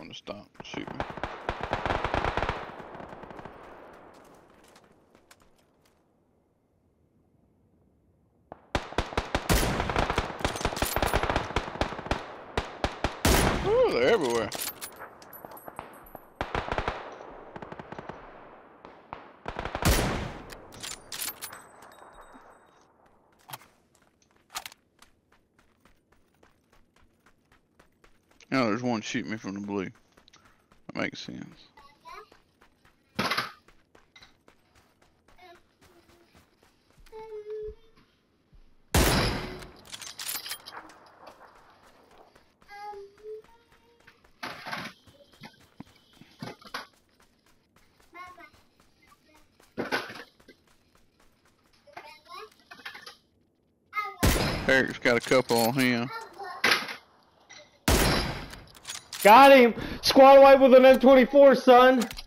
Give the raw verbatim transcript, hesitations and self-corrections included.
him to stop shooting. Ooh, they're everywhere. No, there's one shooting me from the blue. That makes sense. Eric's got a couple on him. Got him! Squad wipe with an M twenty-four, son!